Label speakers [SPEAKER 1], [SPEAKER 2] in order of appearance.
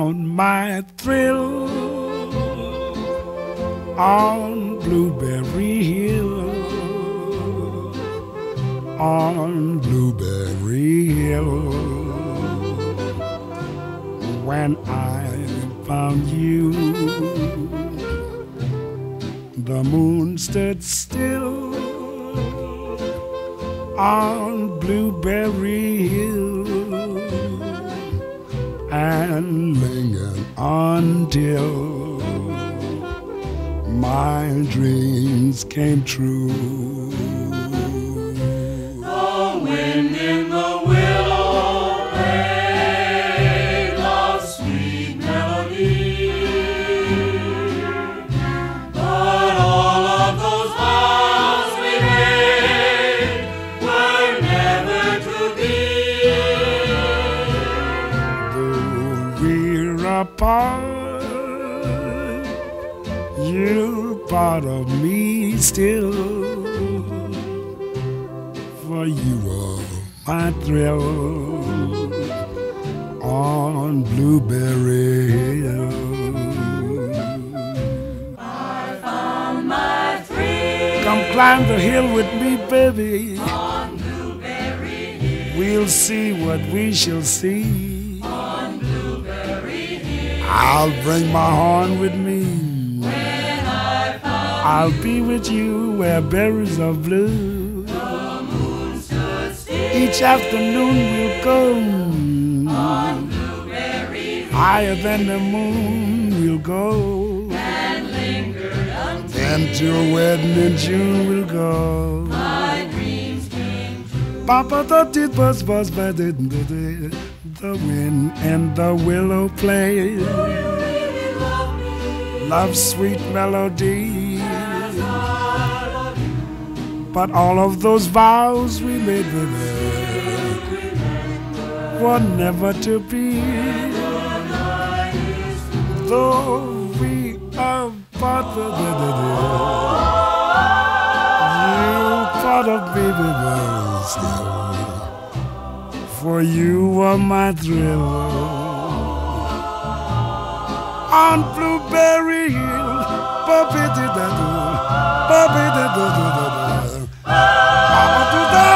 [SPEAKER 1] found my thrill on Blueberry Hill, on Blueberry Hill. When I found you, the moon stood still on Blueberry Hill and lingered until my dreams came true.
[SPEAKER 2] The wind in the willow played a sweet melody, but all of those vows we made were never to be.
[SPEAKER 1] Though we're apart, you're part of me still, for you are my thrill on Blueberry Hill.
[SPEAKER 2] I found my thrill.
[SPEAKER 1] Come climb the hill with me, baby.
[SPEAKER 2] On Blueberry Hill.
[SPEAKER 1] We'll see what we shall see.
[SPEAKER 2] On Blueberry Hill.
[SPEAKER 1] I'll bring my horn with me.
[SPEAKER 2] When I found
[SPEAKER 1] I'll be with you where berries are blue.
[SPEAKER 2] the moon stood still.
[SPEAKER 1] Each afternoon we'll go
[SPEAKER 2] On Blueberry Hill.
[SPEAKER 1] higher than the moon we'll go.
[SPEAKER 2] And lingered until
[SPEAKER 1] And to a wedding in June we'll go.
[SPEAKER 2] my dreams came true.
[SPEAKER 1] Papa the did buzz buzz but didn't the wind and the willow play.
[SPEAKER 2] Do you really love me?
[SPEAKER 1] Love's sweet melody.
[SPEAKER 2] As I love you,
[SPEAKER 1] But all of those vows we made with her were never to be. Though we are part of you part of baby bells still, for you are my thrill on Blueberry Hill. Bobby did that, Bobby did that.